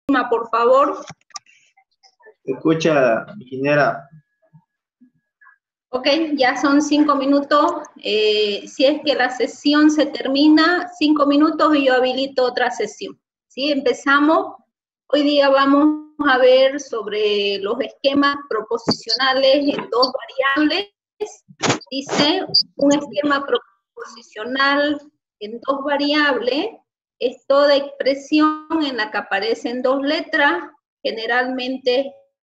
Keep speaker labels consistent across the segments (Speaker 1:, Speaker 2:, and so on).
Speaker 1: Por favor.
Speaker 2: Escucha, ingeniera.
Speaker 1: Ok, ya son 5 minutos. Si es que la sesión se termina, 5 minutos y yo habilito otra sesión. ¿Sí? Empezamos. Hoy día vamos a ver sobre los esquemas proposicionales en dos variables. Dice, un esquema proposicional en dos variables es toda expresión en la que aparecen dos letras, generalmente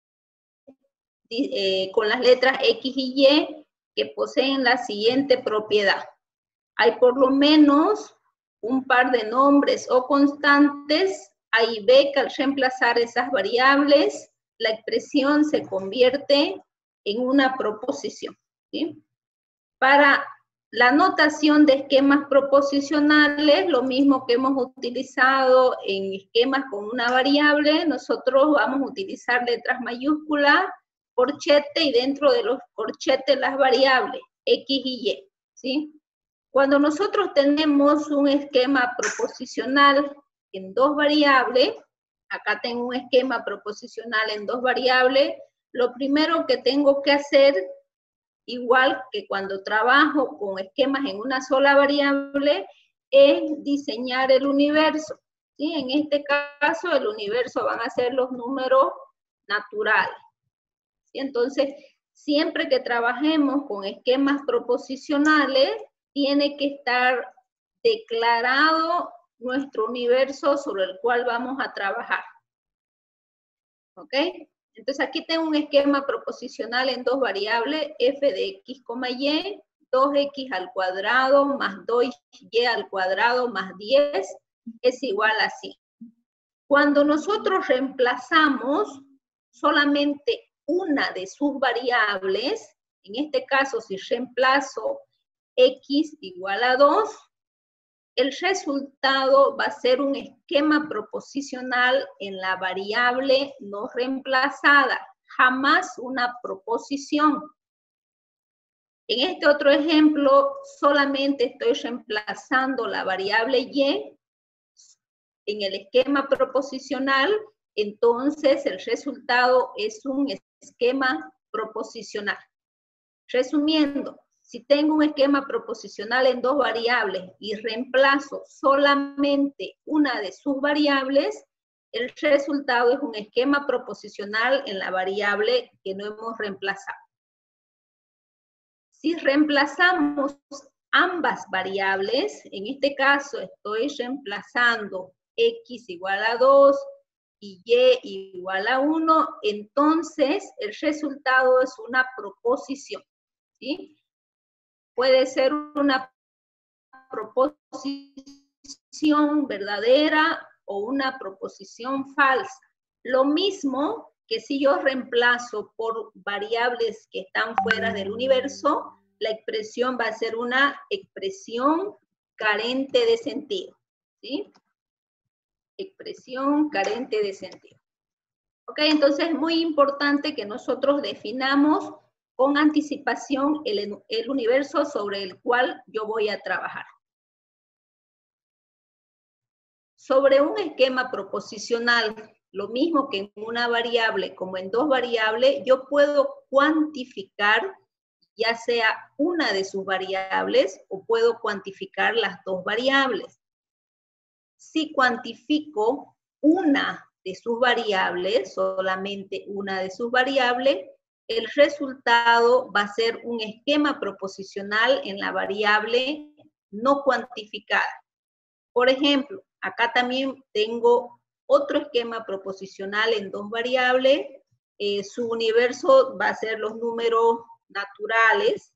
Speaker 1: con las letras X y Y, que poseen la siguiente propiedad. Hay por lo menos un par de nombres o constantes A y B que al reemplazar esas variables, la expresión se convierte en una proposición, ¿sí? Para la notación de esquemas proposicionales, lo mismo que hemos utilizado en esquemas con una variable, nosotros vamos a utilizar letras mayúsculas, corchete, y dentro de los corchetes las variables X y Y, ¿sí? Cuando nosotros tenemos un esquema proposicional en dos variables, acá tengo un esquema proposicional en dos variables, lo primero que tengo que hacer, igual que cuando trabajo con esquemas en una sola variable, es diseñar el universo, ¿sí? En este caso, el universo van a ser los números naturales, ¿sí? Entonces, siempre que trabajemos con esquemas proposicionales, tiene que estar declarado nuestro universo sobre el cual vamos a trabajar. ¿Ok? Entonces aquí tengo un esquema proposicional en dos variables, f de x, y, 2x al cuadrado más 2y al cuadrado más 10 es igual a 100. Cuando nosotros reemplazamos solamente una de sus variables, en este caso si reemplazo x igual a 2, el resultado va a ser un esquema proposicional en la variable no reemplazada, jamás una proposición. En este otro ejemplo, solamente estoy reemplazando la variable y en el esquema proposicional, entonces el resultado es un esquema proposicional. Resumiendo, si tengo un esquema proposicional en dos variables y reemplazo solamente una de sus variables, el resultado es un esquema proposicional en la variable que no hemos reemplazado. Si reemplazamos ambas variables, en este caso estoy reemplazando x igual a 2 y y igual a 1, entonces el resultado es una proposición, ¿sí? Puede ser una proposición verdadera o una proposición falsa. Lo mismo que si yo reemplazo por variables que están fuera del universo, la expresión va a ser una expresión carente de sentido, ¿sí? Expresión carente de sentido. Ok, entonces es muy importante que nosotros definamos con anticipación el universo sobre el cual yo voy a trabajar. Sobre un esquema proposicional, lo mismo que en una variable como en dos variables, yo puedo cuantificar ya sea una de sus variables o puedo cuantificar las dos variables. Si cuantifico una de sus variables, solamente una de sus variables, el resultado va a ser un esquema proposicional en la variable no cuantificada. Por ejemplo, acá también tengo otro esquema proposicional en dos variables. Su universo va a ser los números naturales,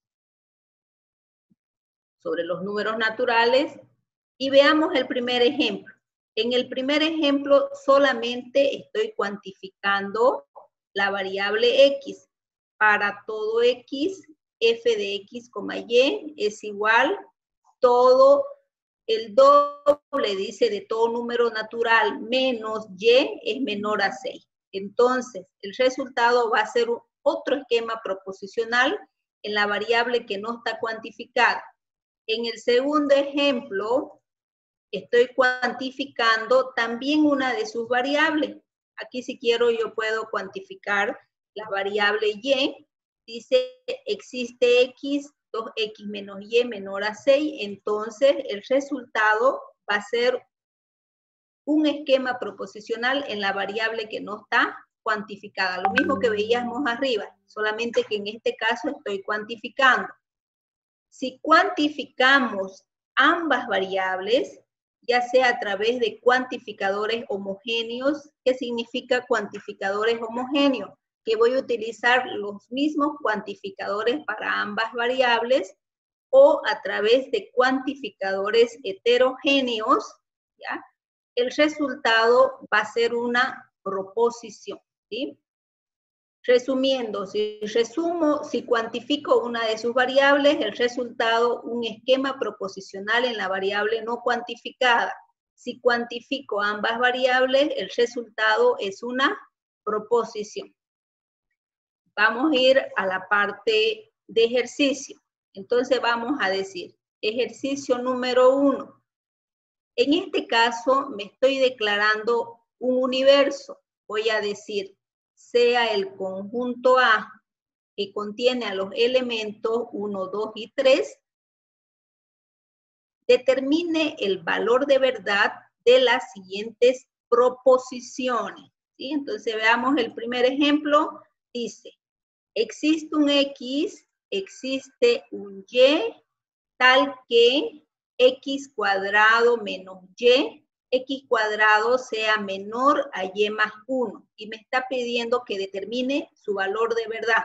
Speaker 1: sobre los números naturales. Y veamos el primer ejemplo. En el primer ejemplo solamente estoy cuantificando la variable x. Para todo x, f de x, y es igual todo el doble, dice, de todo número natural menos y es menor a 6. Entonces, el resultado va a ser otro esquema proposicional en la variable que no está cuantificada. En el segundo ejemplo, estoy cuantificando también una de sus variables, Aquí si quiero yo puedo cuantificar la variable y. Dice, existe x, 2x menos y menor a 6, entonces el resultado va a ser un esquema proposicional en la variable que no está cuantificada. Lo mismo que veíamos arriba, solamente que en este caso estoy cuantificando. Si cuantificamos ambas variables, ya sea a través de cuantificadores homogéneos, ¿qué significa cuantificadores homogéneos? Que voy a utilizar los mismos cuantificadores para ambas variables, o a través de cuantificadores heterogéneos, ¿ya? El resultado va a ser una proposición, ¿sí? Resumiendo, si cuantifico una de sus variables, el resultado, un esquema proposicional en la variable no cuantificada. Si cuantifico ambas variables, el resultado es una proposición. Vamos a ir a la parte de ejercicio. Entonces vamos a decir, ejercicio número 1. En este caso me estoy declarando un universo. Voy a decir, sea el conjunto A que contiene a los elementos 1, 2 y 3, determine el valor de verdad de las siguientes proposiciones, ¿sí? Entonces veamos el primer ejemplo. Dice, existe un X, existe un Y, tal que X cuadrado menos Y, X cuadrado sea menor a Y más 1. Y me está pidiendo que determine su valor de verdad.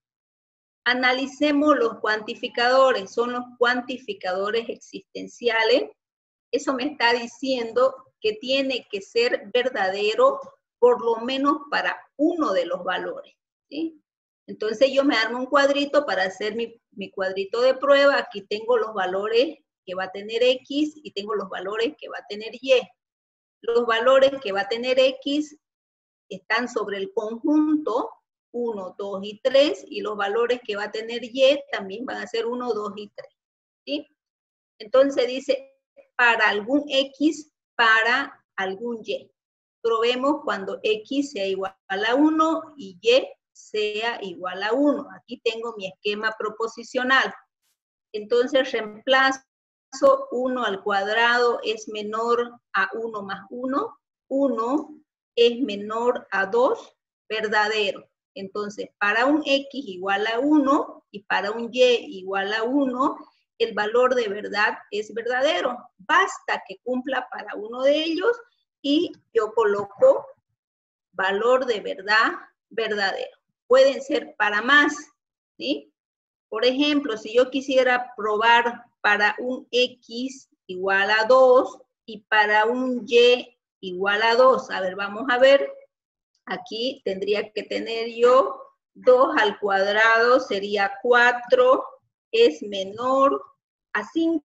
Speaker 1: Analicemos los cuantificadores. Son los cuantificadores existenciales. Eso me está diciendo que tiene que ser verdadero por lo menos para uno de los valores, ¿sí? Entonces yo me armo un cuadrito para hacer mi cuadrito de prueba. Aquí tengo los valores que va a tener X y tengo los valores que va a tener Y. Los valores que va a tener X están sobre el conjunto 1, 2 y 3, y los valores que va a tener Y también van a ser 1, 2 y 3. ¿Sí? Entonces dice, para algún X, para algún Y. Probemos cuando X sea igual a 1 y Y sea igual a 1. Aquí tengo mi esquema proposicional. Entonces reemplazo 1 al cuadrado es menor a 1 más 1. 1 es menor a 2, verdadero. Entonces, para un X igual a 1 y para un Y igual a 1, el valor de verdad es verdadero. Basta que cumpla para uno de ellos y yo coloco valor de verdad verdadero. Pueden ser para más, ¿sí? Por ejemplo, si yo quisiera probar para un X igual a 2 y para un Y igual a 2. A ver, vamos a ver. Aquí tendría que tener yo 2 al cuadrado sería 4, es menor a 5.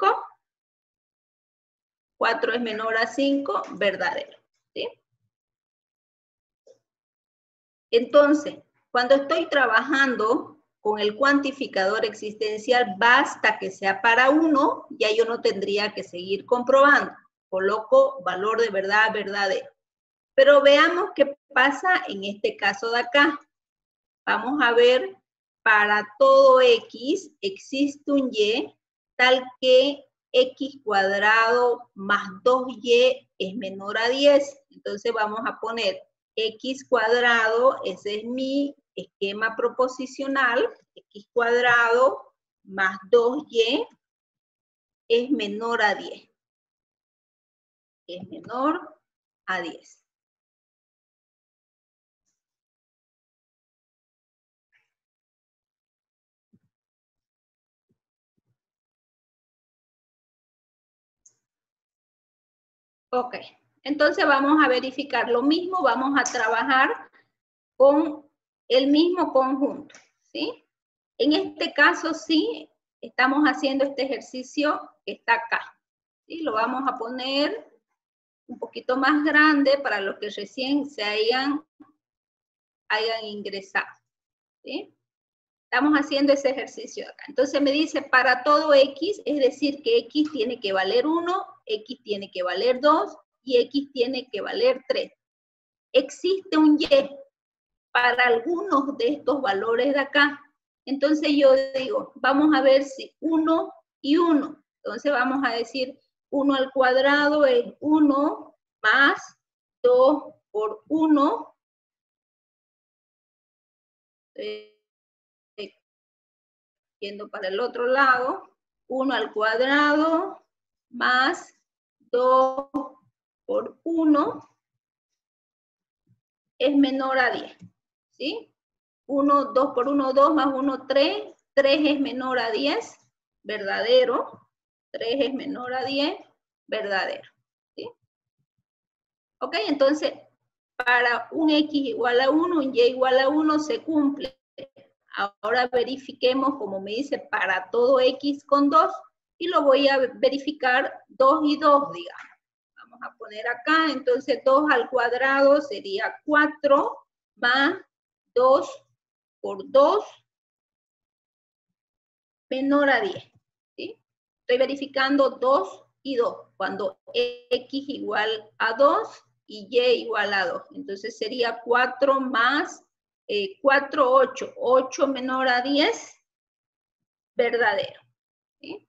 Speaker 1: 4 es menor a 5, verdadero, ¿sí? Entonces, cuando estoy trabajando con el cuantificador existencial, basta que sea para 1, ya yo no tendría que seguir comprobando. Coloco valor de verdad verdadero. Pero veamos qué pasa en este caso de acá. Vamos a ver, para todo X existe un Y tal que X cuadrado más 2Y es menor a 10. Entonces vamos a poner X cuadrado, ese es mi esquema proposicional, X cuadrado más 2Y es menor a 10. Es menor a 10. Ok, entonces vamos a verificar lo mismo, vamos a trabajar con el mismo conjunto, ¿sí? En este caso sí, estamos haciendo este ejercicio que está acá, ¿sí? Lo vamos a poner un poquito más grande para los que recién se hayan ingresado, ¿sí? Estamos haciendo ese ejercicio acá. Entonces me dice, para todo X, es decir, que X tiene que valer 1, X tiene que valer 2 y X tiene que valer 3. existe un Y para algunos de estos valores de acá. Entonces yo digo, vamos a ver si 1 y 1. Entonces vamos a decir 1 al cuadrado es 1 más 2 por 1. Yendo para el otro lado, 1 al cuadrado más 2 por 1 es menor a 10, ¿sí? 1, 2 por 1, 2 más 1, 3. 3 es menor a 10, verdadero. 3 es menor a 10, verdadero, ¿sí? Ok, entonces, para un X igual a 1, un Y igual a 1 se cumple. Ahora verifiquemos, como me dice, para todo X con 2, y lo voy a verificar 2 y 2, digamos. Vamos a poner acá, entonces 2 al cuadrado sería 4 más 2 por 2 menor a 10, ¿sí? Estoy verificando 2 y 2, cuando X igual a 2 y Y igual a 2. Entonces sería 4 más 4, 8. 8 menor a 10, verdadero, ¿sí?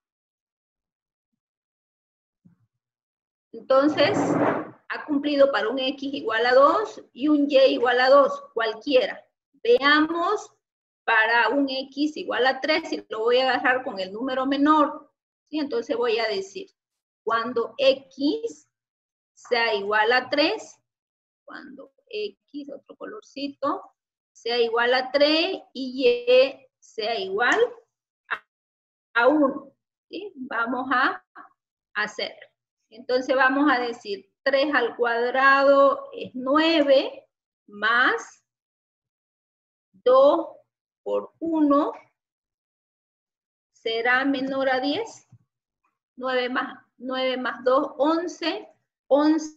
Speaker 1: Entonces, ha cumplido para un X igual a 2 y un Y igual a 2, cualquiera. Veamos para un X igual a 3, y lo voy a agarrar con el número menor, ¿sí? Entonces voy a decir, cuando X sea igual a 3, cuando X, otro colorcito, sea igual a 3 y Y sea igual a 1, ¿sí? Vamos a hacer. Entonces vamos a decir 3 al cuadrado es 9 más 2 por 1 será menor a 10. 9 más 2, 11. 11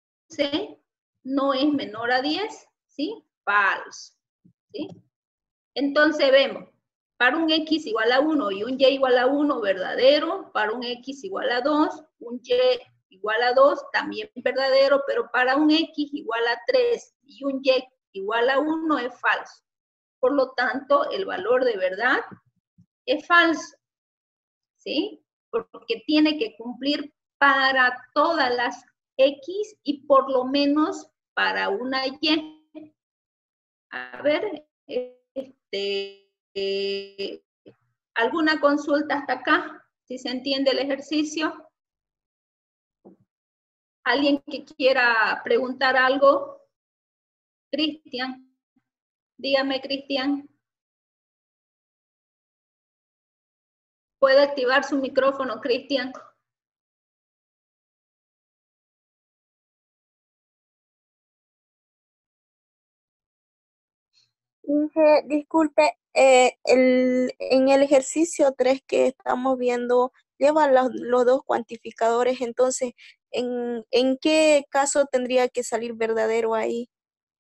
Speaker 1: no es menor a 10, ¿sí? Falso, ¿sí? Entonces vemos, para un X igual a 1 y un Y igual a 1, verdadero. Para un X igual a 2, un Y igual a 2, también verdadero, pero para un X igual a 3 y un Y igual a 1 es falso. Por lo tanto, el valor de verdad es falso, ¿sí? Porque tiene que cumplir para todas las X y por lo menos para una Y. A ver, ¿alguna consulta hasta acá? Si se entiende el ejercicio. ¿Alguien que quiera preguntar algo? Cristian, dígame, Cristian. ¿Puede activar su micrófono, Cristian?
Speaker 2: Disculpe, en el ejercicio 3 que estamos viendo, lleva los dos cuantificadores, entonces, ¿en qué caso tendría que salir verdadero ahí?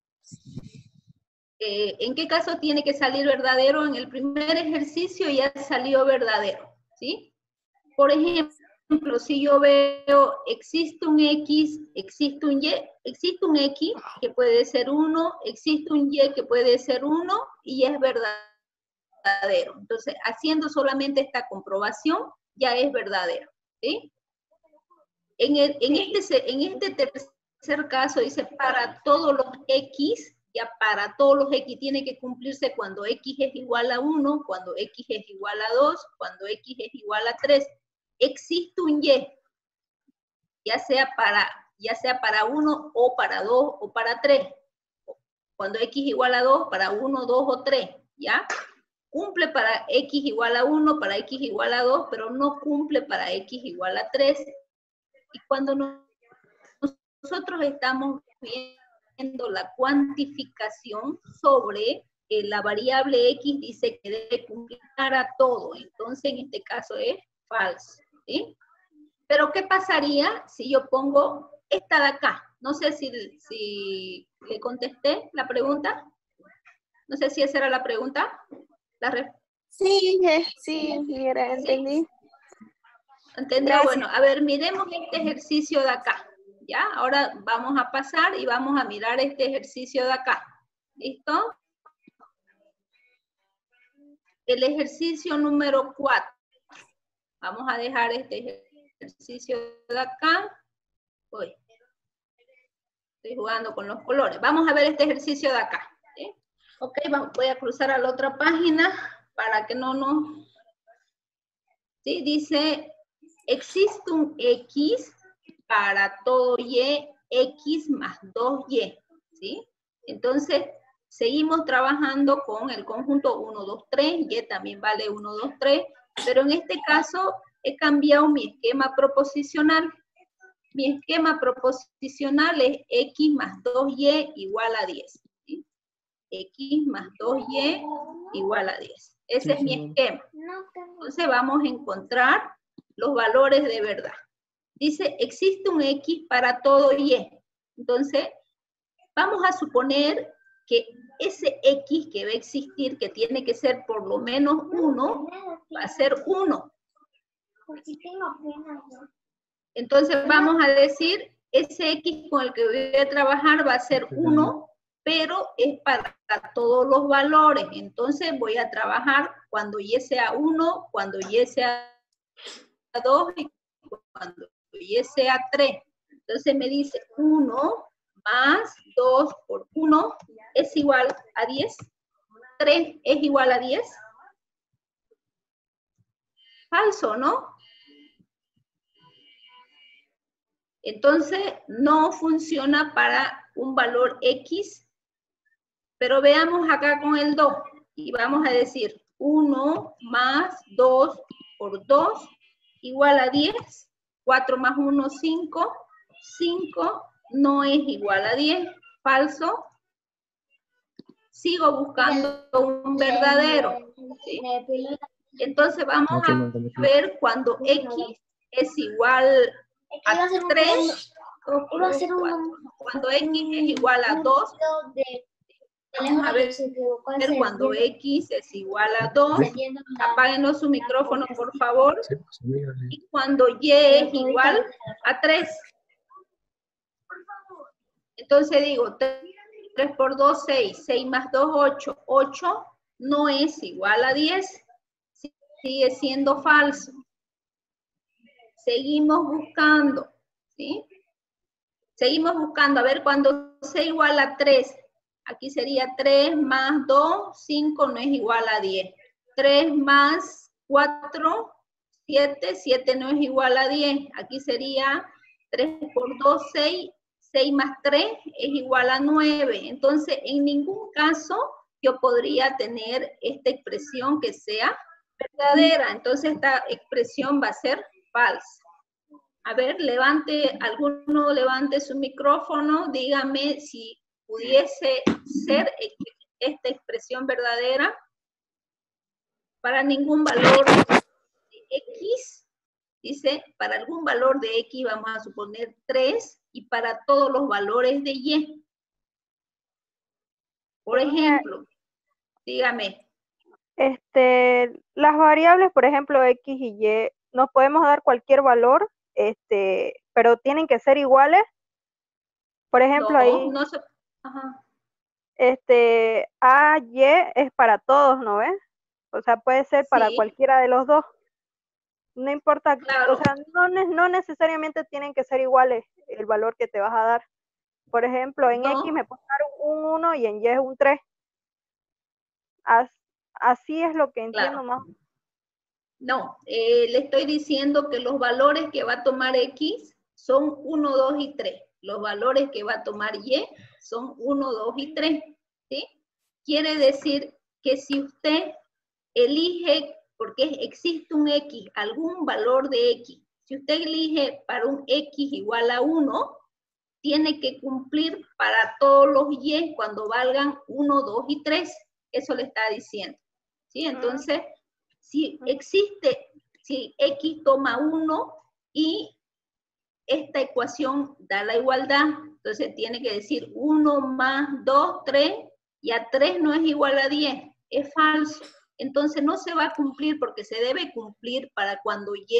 Speaker 1: ¿En qué caso tiene que salir verdadero? En el primer ejercicio ya salió verdadero, ¿sí? Por ejemplo, si yo veo, existe un X, existe un Y, existe un X que puede ser 1, existe un Y que puede ser 1 y es verdadero. Entonces, haciendo solamente esta comprobación, ya es verdadero, ¿sí? En este tercer caso dice, para todos los X, ya para todos los X tiene que cumplirse cuando X es igual a 1, cuando X es igual a 2, cuando X es igual a 3. Existe un Y, ya sea para 1 o para 2 o para 3. Cuando X igual a 2, para 1, 2 o 3, ¿ya? Cumple para X igual a 1, para X igual a 2, pero no cumple para X igual a 3. Y cuando nosotros estamos viendo la cuantificación sobre la variable X, dice que debe cumplir para todo. Entonces, en este caso es falso, ¿sí? Pero, ¿qué pasaría si yo pongo esta de acá? No sé si le contesté la pregunta. No sé si esa era la pregunta.
Speaker 2: Sí, sí, mira,
Speaker 1: ¿Sí?
Speaker 2: entendí.
Speaker 1: ¿Entendió?
Speaker 2: Gracias.
Speaker 1: Bueno, a ver, miremos este ejercicio de acá. ¿Ya? Ahora vamos a pasar y vamos a mirar este ejercicio de acá. ¿Listo? El ejercicio número 4. Vamos a dejar este ejercicio de acá. Uy, estoy jugando con los colores. Vamos a ver este ejercicio de acá. ¿Sí? Ok, voy a cruzar a la otra página para que no nos... ¿Sí? Dice, existe un X para todo Y, X más 2Y. ¿Sí? Entonces, seguimos trabajando con el conjunto 1, 2, 3. Y también vale 1, 2, 3. Pero en este caso, he cambiado mi esquema proposicional. Mi esquema proposicional es X más 2Y igual a 10. ¿Sí? X más 2Y igual a 10. Ese es mi esquema. Entonces vamos a encontrar los valores de verdad. Dice, existe un X para todo Y. Entonces, vamos a suponer que ese X que va a existir, que tiene que ser por lo menos 1, va a ser 1. Entonces vamos a decir, ese X con el que voy a trabajar va a ser 1, pero es para todos los valores. Entonces voy a trabajar cuando Y sea 1, cuando Y sea 2 y cuando Y sea 3. Entonces me dice 1 más 2 por 1 es igual a 10. 3 es igual a 10. Falso, ¿no? Entonces, no funciona para un valor X, pero veamos acá con el 2. Y vamos a decir 1 más 2 por 2 igual a 10. 4 más 1, 5. 5 no es igual a 10. Falso. Sigo buscando un verdadero. ¿Sí? Entonces, vamos a ver cuando X es igual a 3, cuando X es igual a 2, vamos a ver cuando X es igual a 2, apáguenos su micrófono por favor, y cuando Y es igual a 3. Entonces digo, 3 por 2, 6, 6 más 2, 8, 8 no es igual a 10, sigue siendo falso. Seguimos buscando, ¿sí? Seguimos buscando, a ver, cuando sea igual a 3, aquí sería 3 más 2, 5 no es igual a 10. 3 más 4, 7, 7 no es igual a 10. Aquí sería 3 por 2, 6, 6 más 3 es igual a 9. Entonces, en ningún caso yo podría tener esta expresión que sea verdadera. Entonces, esta expresión va a ser falsa. A ver, alguno levante su micrófono, dígame si pudiese ser esta expresión verdadera. Para ningún valor de X, dice, para algún valor de X vamos a suponer 3 y para todos los valores de Y. Por ejemplo, dígame.
Speaker 2: Las variables, por ejemplo, X y Y, nos podemos dar cualquier valor, pero tienen que ser iguales. Por ejemplo,
Speaker 1: No,
Speaker 2: ahí,
Speaker 1: no se... Ajá.
Speaker 2: A, Y es para todos, ¿no ves? O sea, puede ser para
Speaker 1: Sí,
Speaker 2: cualquiera de los dos. No importa,
Speaker 1: claro.
Speaker 2: o sea, no necesariamente tienen que ser iguales el valor que te vas a dar. Por ejemplo, en
Speaker 1: No.
Speaker 2: X me puedo dar un 1 y en Y es un 3. Así es lo que entiendo
Speaker 1: Claro.
Speaker 2: más.
Speaker 1: No, le estoy diciendo que los valores que va a tomar X son 1, 2 y 3. Los valores que va a tomar Y son 1, 2 y 3. ¿Sí? Quiere decir que si usted elige, porque existe un X, algún valor de X, si usted elige para un X igual a 1, tiene que cumplir para todos los Y cuando valgan 1, 2 y 3. Eso le está diciendo. ¿Sí? Entonces, si existe, si X toma 1 y esta ecuación da la igualdad, entonces tiene que decir 1 más 2, 3, y a 3 no es igual a 10, es falso. Entonces no se va a cumplir porque se debe cumplir para cuando Y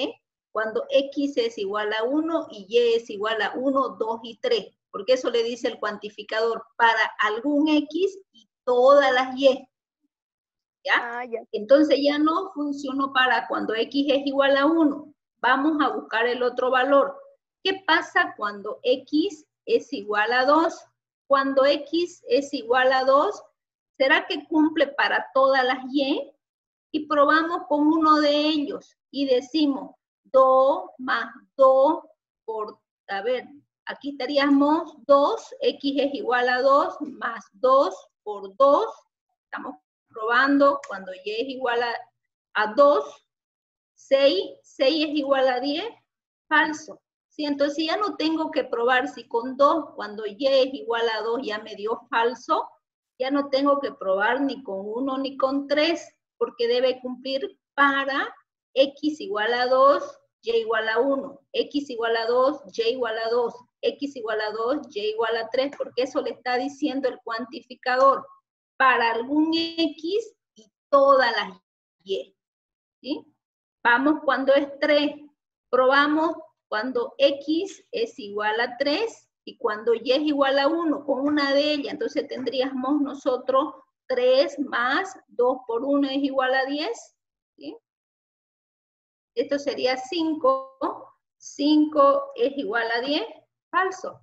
Speaker 1: cuando X es igual a 1 y Y es igual a 1, 2 y 3. Porque eso le dice el cuantificador para algún X y todas las Y. ¿Ya?
Speaker 2: Ya.
Speaker 1: Entonces ya no funcionó para cuando X es igual a 1. Vamos a buscar el otro valor. ¿Qué pasa cuando X es igual a 2? Cuando X es igual a 2, ¿será que cumple para todas las Y? Y probamos con uno de ellos y decimos 2 más 2 por, a ver, aquí estaríamos 2, X es igual a 2 más 2 por 2. Estamos probando cuando Y es igual a 2, 6 es igual a 10, falso. ¿Sí? Entonces ya no tengo que probar si con 2, cuando Y es igual a 2 ya me dio falso, ya no tengo que probar ni con 1 ni con 3, porque debe cumplir para X igual a 2, Y igual a 1, X igual a 2, Y igual a 2, X igual a 2, Y igual a 3, porque eso le está diciendo el cuantificador para algún X y todas las Y. ¿Sí? Vamos cuando es 3. Probamos cuando X es igual a 3 y cuando Y es igual a 1 con una de ellas. Entonces tendríamos nosotros 3 más 2 por 1 es igual a 10. ¿Sí? Esto sería 5. 5 es igual a 10. Falso.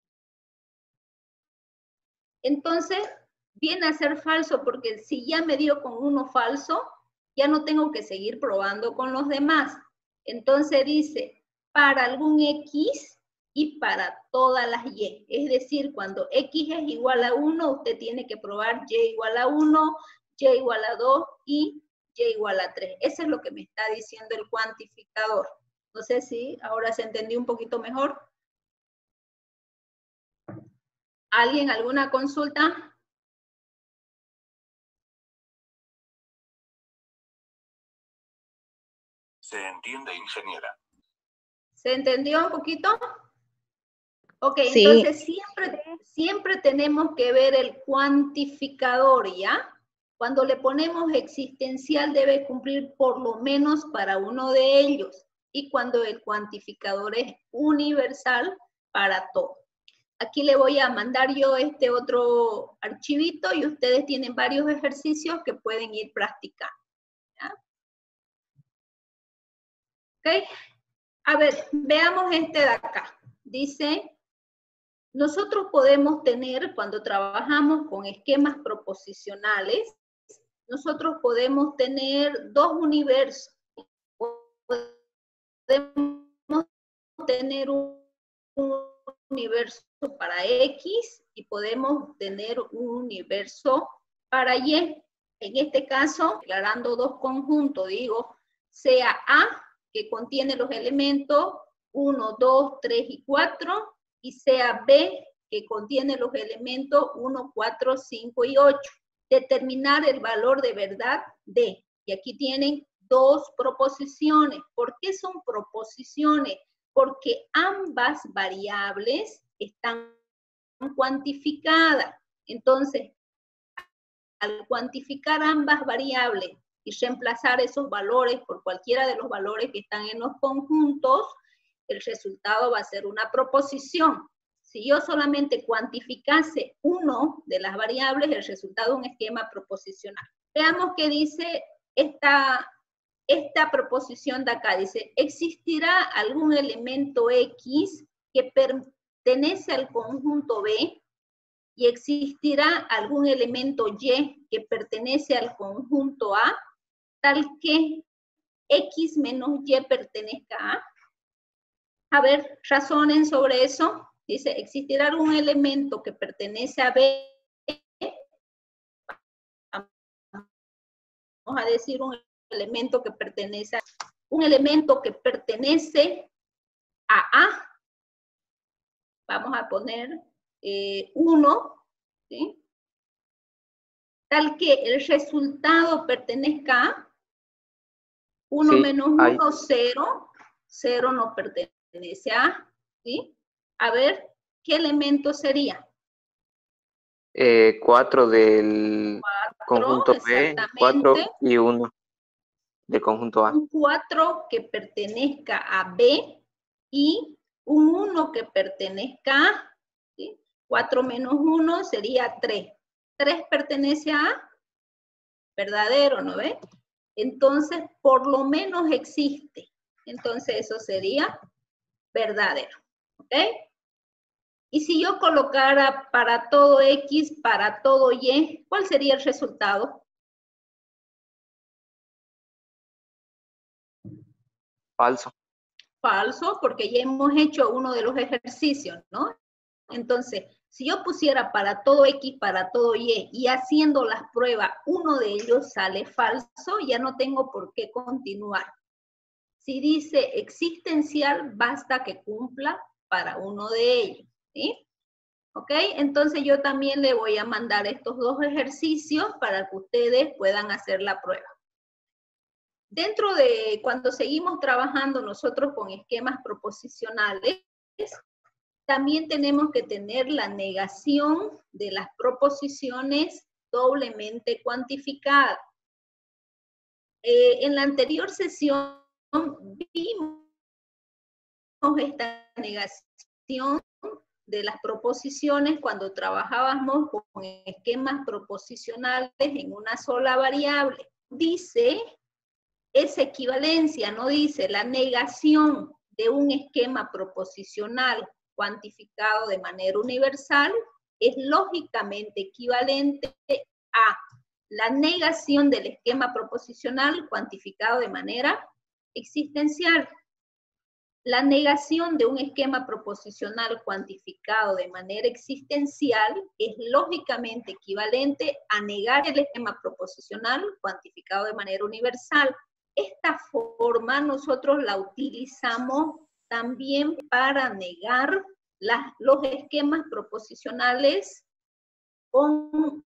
Speaker 1: Entonces, viene a ser falso porque si ya me dio con uno falso, ya no tengo que seguir probando con los demás. Entonces dice, para algún X y para todas las Y. Es decir, cuando X es igual a 1, usted tiene que probar Y igual a 1, Y igual a 2 y Y igual a 3. Eso es lo que me está diciendo el cuantificador. No sé si ahora se entendió un poquito mejor. ¿Alguien, alguna consulta?
Speaker 3: Se entiende, ingeniera.
Speaker 1: ¿Se entendió un poquito? Ok,
Speaker 2: Sí.
Speaker 1: entonces siempre tenemos que ver el cuantificador, ¿ya? Cuando le ponemos existencial debe cumplir por lo menos para uno de ellos. Y cuando el cuantificador es universal, para todo. Aquí le voy a mandar yo este otro archivito y ustedes tienen varios ejercicios que pueden ir practicando. ¿Ya? Ok. A ver, veamos este de acá. Dice, nosotros podemos tener, cuando trabajamos con esquemas proposicionales, nosotros podemos tener dos universos. Podemos tener un universo para X y podemos tener un universo para Y. En este caso, declarando dos conjuntos, digo, sea A, que contiene los elementos 1, 2, 3 y 4, y sea B, que contiene los elementos 1, 4, 5 y 8. Determinar el valor de verdad de. Y aquí tienen dos proposiciones. ¿Por qué son proposiciones? Porque ambas variables están cuantificadas. Entonces, al cuantificar ambas variables y reemplazar esos valores por cualquiera de los valores que están en los conjuntos, el resultado va a ser una proposición. Si yo solamente cuantificase uno de las variables, el resultado es un esquema proposicional. Veamos qué dice esta proposición de acá. Dice, ¿existirá algún elemento X que pertenece al conjunto B? ¿Y existirá algún elemento Y que pertenece al conjunto A, tal que X menos Y pertenezca a A? A ver, razonen sobre eso. Dice, ¿existirá algún elemento que pertenece a B? Vamos a decir un elemento que pertenece a un elemento que pertenece a A. Vamos a poner 1, ¿sí? Tal que el resultado pertenezca a 1 menos 1, 0. 0 no pertenece a A, ¿sí? A ver, ¿qué elemento sería?
Speaker 4: 4 del conjunto B, 4 y 1. del conjunto A.
Speaker 1: Un 4 que pertenezca a B y un 1 que pertenezca a A. ¿Sí? 4 menos 1 sería 3. 3 pertenece a A, verdadero, ¿no ve? Entonces, por lo menos existe. Entonces, eso sería verdadero. ¿Ok? Y si yo colocara para todo X, para todo Y, ¿cuál sería el resultado?
Speaker 4: Falso.
Speaker 1: Falso, porque ya hemos hecho uno de los ejercicios, ¿no? Entonces, si yo pusiera para todo X, para todo Y haciendo las pruebas, uno de ellos sale falso, ya no tengo por qué continuar. Si dice existencial, basta que cumpla para uno de ellos, ¿sí? ¿Ok? Entonces yo también le voy a mandar estos dos ejercicios para que ustedes puedan hacer la prueba. Dentro de cuando seguimos trabajando nosotros con esquemas proposicionales, también tenemos que tener la negación de las proposiciones doblemente cuantificadas. En la anterior sesión vimos esta negación de las proposiciones cuando trabajábamos con esquemas proposicionales en una sola variable. Dice esa equivalencia, no dice la negación de un esquema proposicional cuantificado de manera universal es lógicamente equivalente a la negación del esquema proposicional cuantificado de manera existencial. La negación de un esquema proposicional cuantificado de manera existencial es lógicamente equivalente a negar el esquema proposicional cuantificado de manera universal. Esta forma nosotros la utilizamos también para negar los esquemas proposicionales con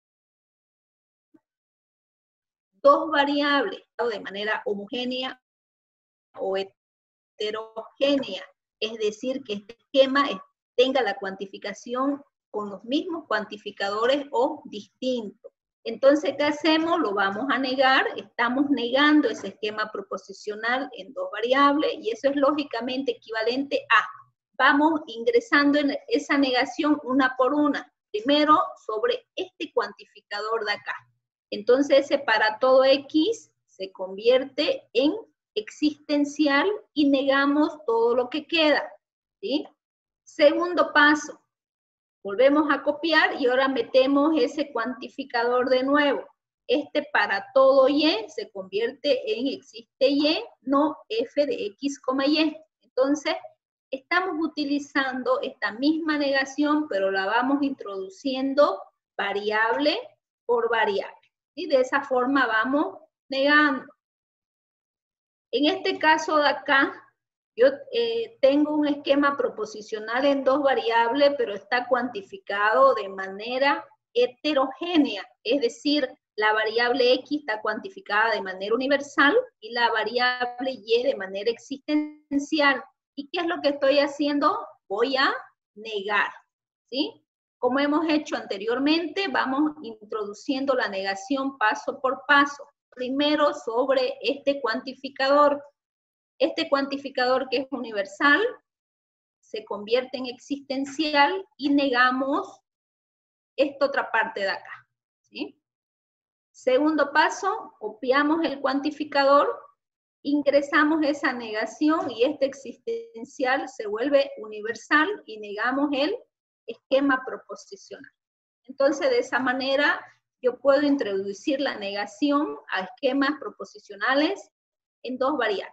Speaker 1: dos variables de manera homogénea o heterogénea, es decir, que este esquema tenga la cuantificación con los mismos cuantificadores o distintos. Entonces, ¿qué hacemos? Lo vamos a negar, estamos negando ese esquema proposicional en dos variables y eso es lógicamente equivalente a, vamos ingresando en esa negación una por una, primero sobre este cuantificador de acá. Entonces, ese para todo X se convierte en existencial y negamos todo lo que queda, ¿sí? Segundo paso, volvemos a copiar y ahora metemos ese cuantificador de nuevo. Este para todo Y se convierte en existe Y, no f de x, y. Entonces, estamos utilizando esta misma negación, pero la vamos introduciendo variable por variable. Y de esa forma vamos negando. En este caso de acá, yo tengo un esquema proposicional en dos variables, pero está cuantificado de manera heterogénea, es decir, la variable X está cuantificada de manera universal y la variable Y de manera existencial. ¿Y qué es lo que estoy haciendo? Voy a negar, ¿sí? Como hemos hecho anteriormente, vamos introduciendo la negación paso por paso. Primero sobre este cuantificador. Este cuantificador que es universal se convierte en existencial y negamos esta otra parte de acá, ¿sí? Segundo paso, copiamos el cuantificador, ingresamos esa negación y este existencial se vuelve universal y negamos el esquema proposicional. Entonces, de esa manera, yo puedo introducir la negación a esquemas proposicionales en dos variables.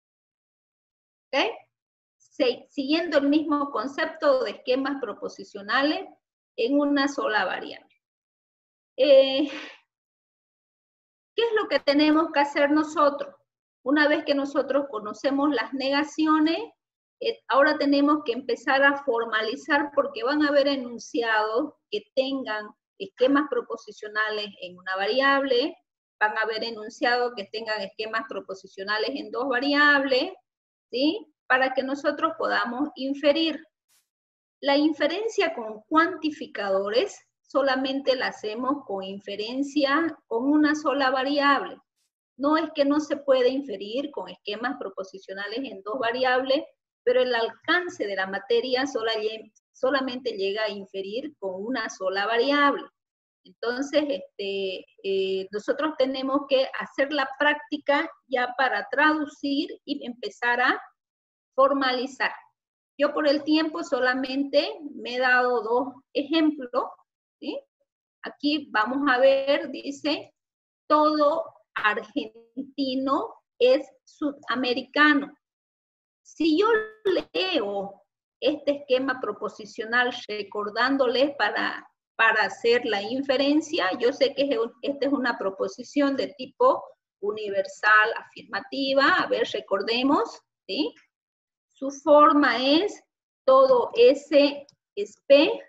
Speaker 1: ¿Ok? Siguiendo el mismo concepto de esquemas proposicionales en una sola variable. ¿Qué es lo que tenemos que hacer nosotros? Una vez que nosotros conocemos las negaciones, ahora tenemos que empezar a formalizar porque van a haber enunciados que tengan esquemas proposicionales en una variable, van a haber enunciados que tengan esquemas proposicionales en dos variables, ¿sí? Para que nosotros podamos inferir. La inferencia con cuantificadores solamente la hacemos con inferencia con una sola variable. No es que no se puede inferir con esquemas proposicionales en dos variables, pero el alcance de la materia solamente llega a inferir con una sola variable. Entonces, nosotros tenemos que hacer la práctica ya para traducir y empezar a formalizar. Yo por el tiempo solamente me he dado dos ejemplos, ¿sí? Aquí vamos a ver, dice, todo argentino es sudamericano. Si yo leo este esquema proposicional recordándoles para hacer la inferencia, yo sé que esta es una proposición de tipo universal afirmativa. A ver, recordemos, ¿sí? Su forma es todo S es P.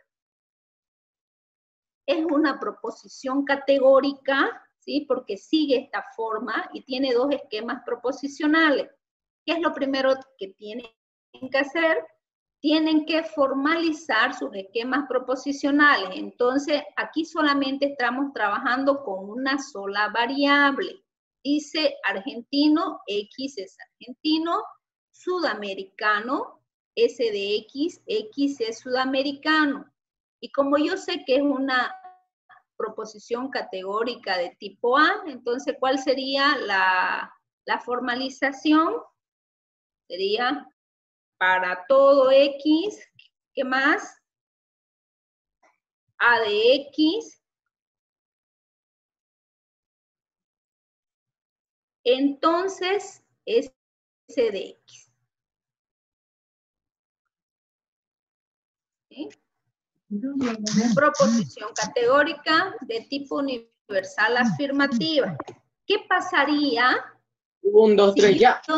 Speaker 1: Es una proposición categórica, ¿sí? Porque sigue esta forma y tiene dos esquemas proposicionales. ¿Qué es lo primero que tienen que hacer? Tienen que formalizar sus esquemas proposicionales. Entonces, aquí solamente estamos trabajando con una sola variable. Dice argentino, X es argentino, sudamericano, S de X es sudamericano. Y como yo sé que es una proposición categórica de tipo A, entonces, ¿cuál sería la formalización? Sería para todo X, ¿qué más? A de X. Entonces, S de X. ¿Sí? Proposición categórica de tipo universal afirmativa. ¿Qué pasaría
Speaker 4: 1, 2, 3,
Speaker 1: si
Speaker 4: ya.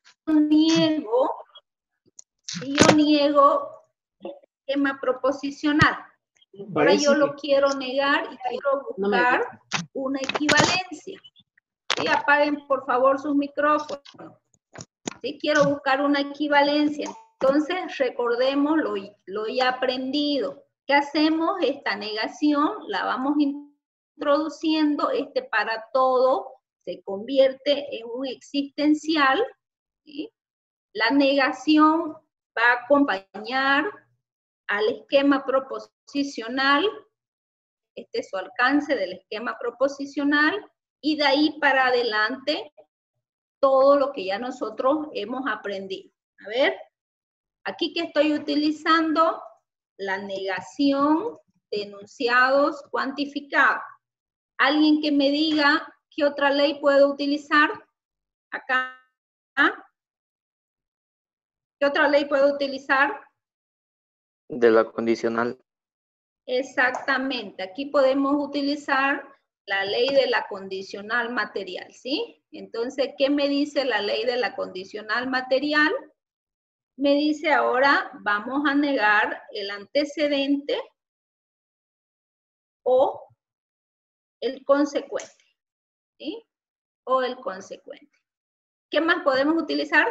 Speaker 1: si yo niego esquema proposicional? Ahora yo lo quiero negar y quiero buscar una equivalencia. ¿Sí? Apaguen por favor sus micrófonos. ¿Sí? Quiero buscar una equivalencia. Entonces recordemos lo ya aprendido. ¿Qué hacemos? Esta negación la vamos introduciendo. Para todo se convierte en un existencial. ¿Sí? La negación va a acompañar al esquema proposicional. Este es su alcance del esquema proposicional. Y de ahí para adelante, todo lo que ya nosotros hemos aprendido. A ver, aquí que estoy utilizando la negación de enunciados cuantificados. ¿Alguien que me diga qué otra ley puedo utilizar? Acá. ¿Qué otra ley puedo utilizar?
Speaker 5: De la condicional.
Speaker 1: Exactamente. Aquí podemos utilizar la ley de la condicional material, ¿sí? Entonces, ¿qué me dice la ley de la condicional material? Me dice ahora, vamos a negar el antecedente o el consecuente, ¿sí? O el consecuente. ¿Qué más podemos utilizar?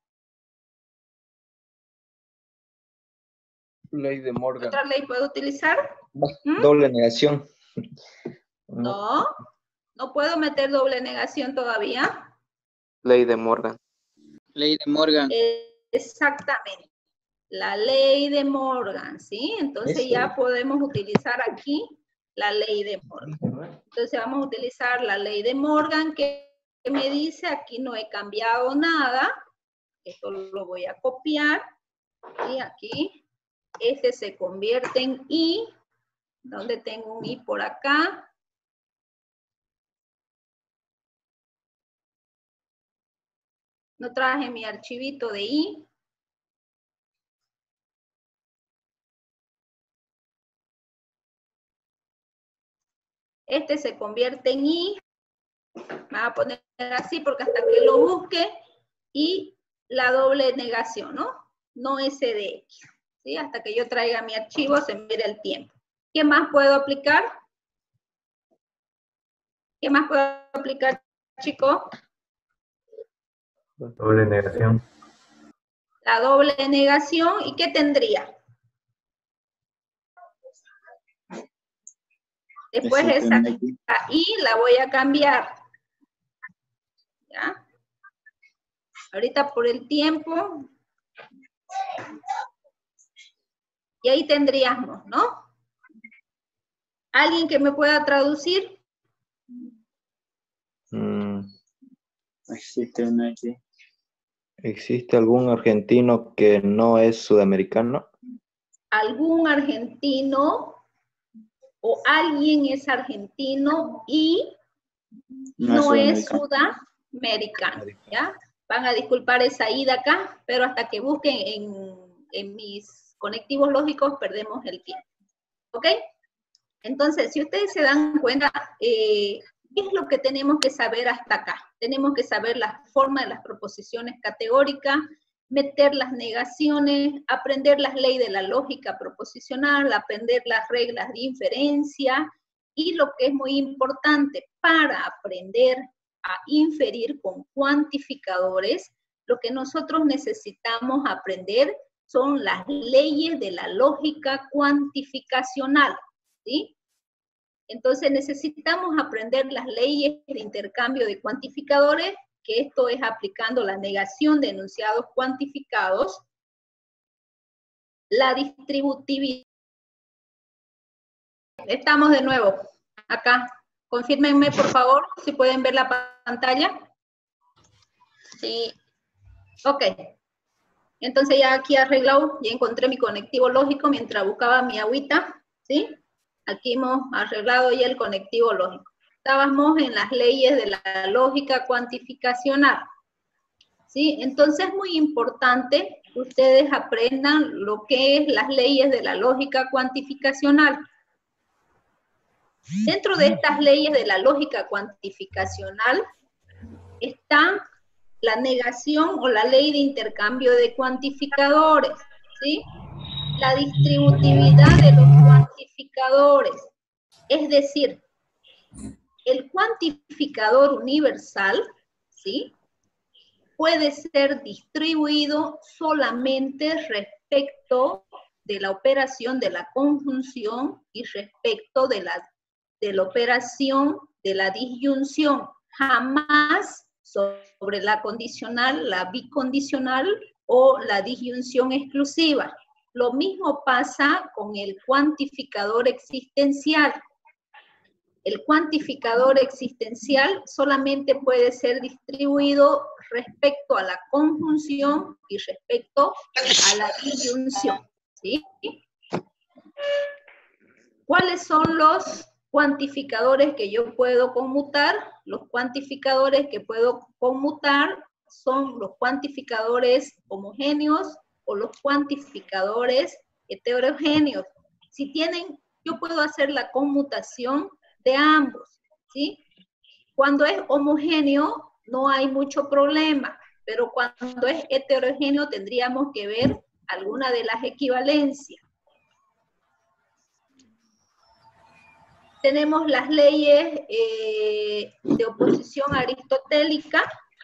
Speaker 6: Ley de Morgan.
Speaker 1: ¿Otra ley puedo utilizar?
Speaker 6: Doble negación.
Speaker 1: No, no puedo meter doble negación todavía.
Speaker 5: Ley de Morgan.
Speaker 4: Ley de Morgan.
Speaker 1: Exactamente. La ley de Morgan, ¿sí? Entonces ya podemos utilizar aquí la ley de Morgan. Entonces vamos a utilizar la ley de Morgan que me dice, aquí no he cambiado nada. Esto lo voy a copiar. Y aquí, este se convierte en I. ¿Dónde tengo un I por acá? No traje mi archivito de I. Este se convierte en I. Me voy a poner así porque hasta que lo busque. Y la doble negación, ¿no? No S de X. ¿Sí? Hasta que yo traiga mi archivo se mire el tiempo. ¿Qué más puedo aplicar? ¿Qué más puedo aplicar, chicos?
Speaker 7: Doble negación.
Speaker 1: La doble negación. ¿Y qué tendría? Después esa I la voy a cambiar. ¿Ya? Ahorita por el tiempo. Y ahí tendríamos, ¿no? ¿Alguien que me pueda traducir?
Speaker 4: Existe una aquí.
Speaker 6: ¿Existe algún argentino que no es sudamericano?
Speaker 1: Algún argentino o alguien es argentino y no es sudamericano, ¿ya? Van a disculpar esa ida acá, pero hasta que busquen en mis conectivos lógicos perdemos el tiempo, ¿ok? Entonces, si ustedes se dan cuenta, ¿qué es lo que tenemos que saber hasta acá? Tenemos que saber la forma de las proposiciones categóricas, meter las negaciones, aprender las leyes de la lógica proposicional, aprender las reglas de inferencia, y lo que es muy importante, para aprender a inferir con cuantificadores, lo que nosotros necesitamos aprender son las leyes de la lógica cuantificacional, ¿sí? Entonces necesitamos aprender las leyes de intercambio de cuantificadores, que esto es aplicando la negación de enunciados cuantificados, la distributividad. Estamos de nuevo acá. Confírmenme, por favor, si pueden ver la pantalla. Sí. Ok. Entonces ya aquí arreglado, ya encontré mi conectivo lógico mientras buscaba mi agüita, ¿sí? Aquí hemos arreglado ya el conectivo lógico. Estábamos en las leyes de la lógica cuantificacional, ¿sí? Entonces es muy importante que ustedes aprendan lo que es las leyes de la lógica cuantificacional. Dentro de estas leyes de la lógica cuantificacional está la negación o la ley de intercambio de cuantificadores, ¿sí? La distributividad de los cuantificadores, es decir, el cuantificador universal, ¿sí? Puede ser distribuido solamente respecto de la operación de la conjunción y respecto de la operación de la disyunción, jamás sobre la condicional, la bicondicional o la disyunción exclusiva. Lo mismo pasa con el cuantificador existencial. El cuantificador existencial solamente puede ser distribuido respecto a la conjunción y respecto a la disyunción, ¿sí? ¿Cuáles son los cuantificadores que yo puedo conmutar? Los cuantificadores que puedo conmutar son los cuantificadores homogéneos o los cuantificadores heterogéneos. Si tienen, yo puedo hacer la conmutación de ambos, ¿sí? Cuando es homogéneo no hay mucho problema, pero cuando es heterogéneo tendríamos que ver alguna de las equivalencias. Tenemos las leyes de oposición aristotélica.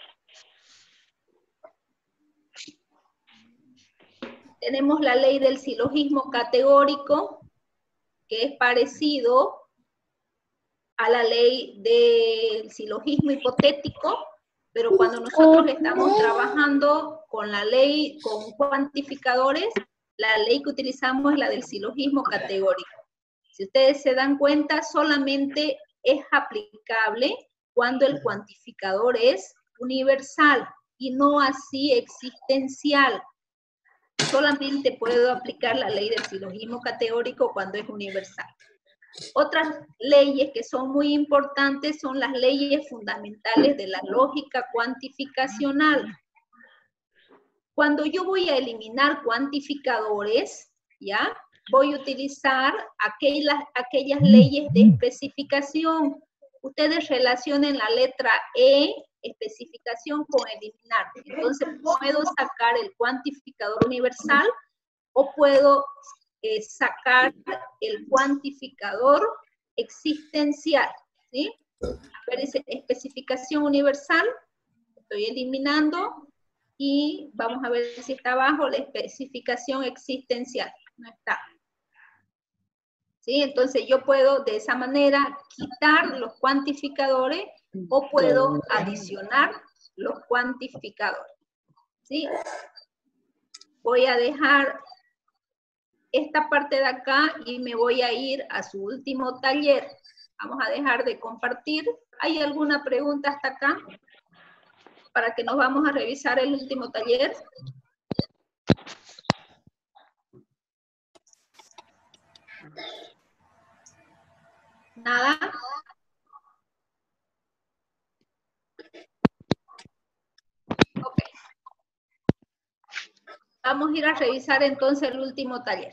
Speaker 1: Tenemos la ley del silogismo categórico, que es parecido a la ley del silogismo hipotético, pero cuando nosotros estamos trabajando con la ley, con cuantificadores, la ley que utilizamos es la del silogismo categórico. Si ustedes se dan cuenta, solamente es aplicable cuando el cuantificador es universal y no así existencial. Solamente puedo aplicar la ley del silogismo categórico cuando es universal. Otras leyes que son muy importantes son las leyes fundamentales de la lógica cuantificacional. Cuando yo voy a eliminar cuantificadores, ¿ya? Voy a utilizar aquellas leyes de especificación. Ustedes relacionen la letra E, especificación, con eliminar. Entonces, puedo sacar el cuantificador universal o puedo sacar el cuantificador existencial, ¿sí? A ver, dice especificación universal, estoy eliminando, y vamos a ver si está abajo la especificación existencial, no está. ¿Sí? Entonces yo puedo de esa manera quitar los cuantificadores o puedo adicionar los cuantificadores. ¿Sí? Voy a dejar esta parte de acá y me voy a ir a su último taller. Vamos a dejar de compartir. ¿Hay alguna pregunta hasta acá? Para que nos vamos a revisar el último taller. ¿Nada? Ok. Vamos a ir a revisar entonces el último taller.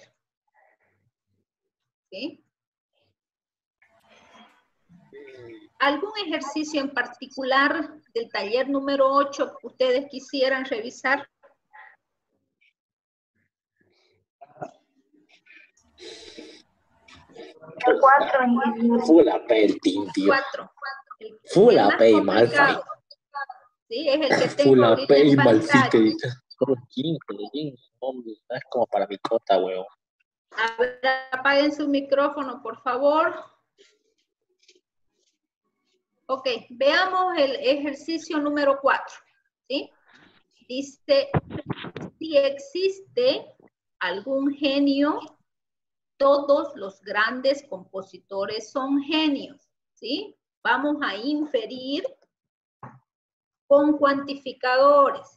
Speaker 1: ¿Sí? ¿Algún ejercicio en particular del taller número 8 que ustedes quisieran revisar?
Speaker 7: El 4.
Speaker 8: Full AP el team, tío.
Speaker 1: 4.
Speaker 8: Full AP y Malphite.
Speaker 1: Sí, es el que tengo
Speaker 8: Full
Speaker 1: ahorita
Speaker 8: AP y
Speaker 1: en
Speaker 8: Malphite.
Speaker 1: pantalla.
Speaker 8: Como Jin, hombre, es como para mi cota, huevo.
Speaker 1: A ver, apaguen su micrófono, por favor. Ok, veamos el ejercicio número 4. ¿Sí? Dice, si existe algún genio, todos los grandes compositores son genios. ¿Sí? Vamos a inferir con cuantificadores.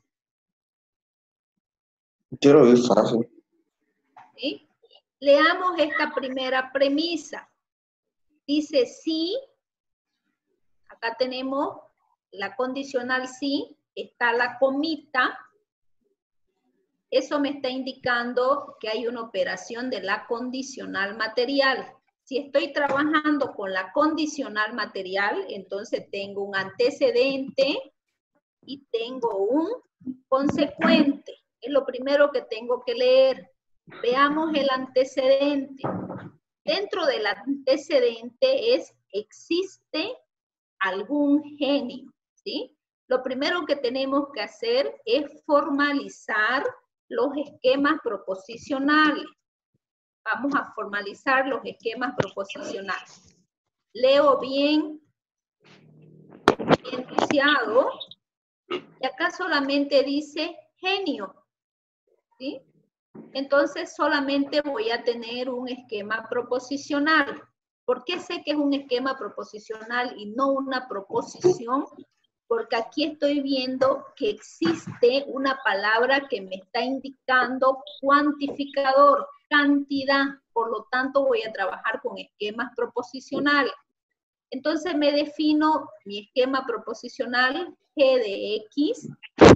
Speaker 9: Yo lo veo fácil.
Speaker 1: ¿Sí? Leamos esta primera premisa. Dice sí, acá tenemos la condicional sí, está la comita. Eso me está indicando que hay una operación de la condicional material. Si estoy trabajando con la condicional material, entonces tengo un antecedente y tengo un consecuente. Es lo primero que tengo que leer. Veamos el antecedente. Dentro del antecedente existe algún genio, ¿sí? Lo primero que tenemos que hacer es formalizar los esquemas proposicionales. Vamos a formalizar los esquemas proposicionales. Leo bien iniciado, y acá solamente dice genio, ¿sí? Entonces solamente voy a tener un esquema proposicional. ¿Por qué sé que es un esquema proposicional y no una proposición? Porque aquí estoy viendo que existe una palabra que me está indicando cuantificador, cantidad. Por lo tanto, voy a trabajar con esquemas proposicionales. Entonces me defino mi esquema proposicional, G de X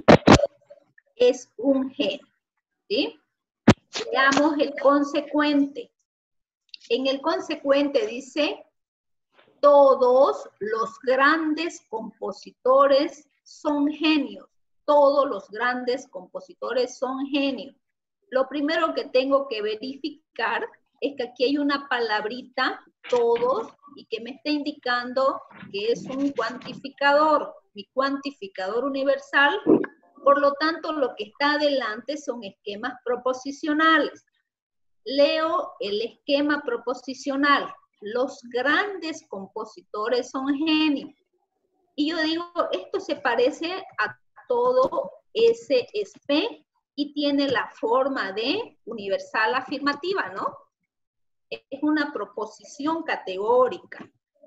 Speaker 1: es un genio, ¿sí? Veamos el consecuente. En el consecuente dice, todos los grandes compositores son genios. Todos los grandes compositores son genios. Lo primero que tengo que verificar es que aquí hay una palabrita, todos, y que me está indicando que es un cuantificador, mi cuantificador universal. Por lo tanto, lo que está adelante son esquemas proposicionales. Leo el esquema proposicional. Los grandes compositores son genios. Y yo digo, esto se parece a todo SSP y tiene la forma de universal afirmativa, ¿no? Es una proposición categórica.